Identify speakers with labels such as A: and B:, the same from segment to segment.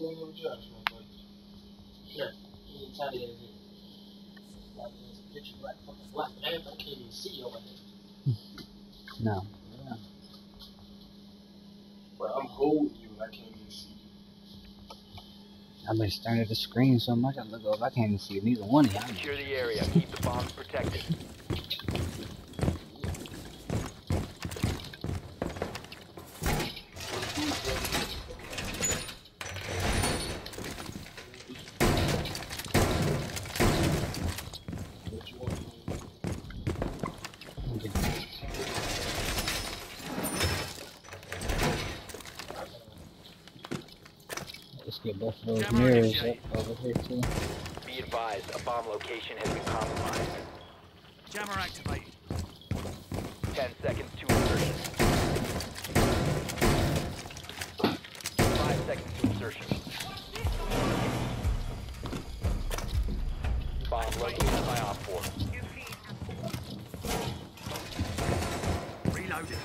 A: Yeah, you can tell it is like this picture black fucking black. Damn, I can't even see over here.
B: No.
A: Yeah. But I'm holding you and I can't even see you.
B: I've been staring at the screen so much I look over, I can't even see neither one of y'all.
C: Secure the area. Keep the bombs protected.
B: Let's get both of those mirrors up over here too.
C: Be advised, a bomb location has been compromised.
D: Jammer activated.
C: 10 seconds to insertion. 5 seconds to insertion. Bomb located by Op 4.
D: Reloaded.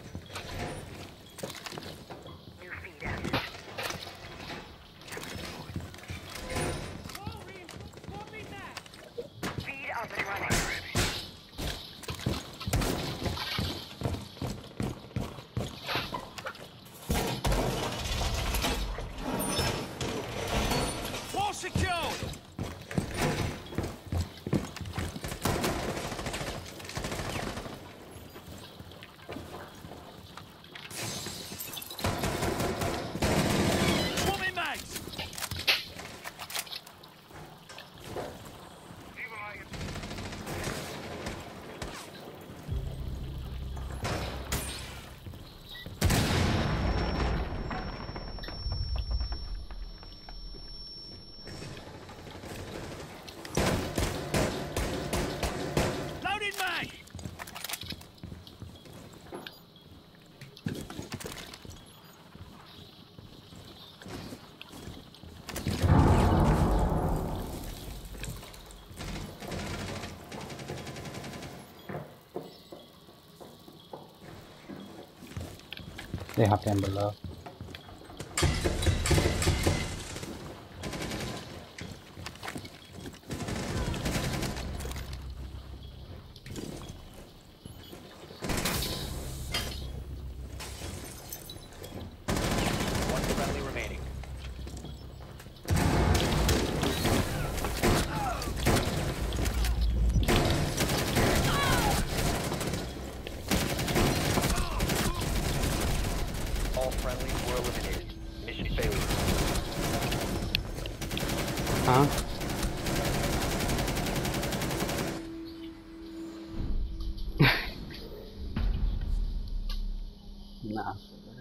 B: They hopped in below.
C: One friendly remaining. All friendlies were eliminated. Mission failure.
B: Huh? Nah.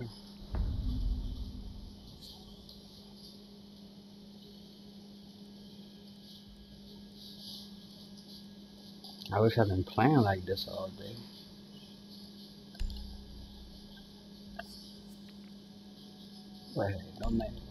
B: I wish I'd been playing like this all day. Wait, don't make me.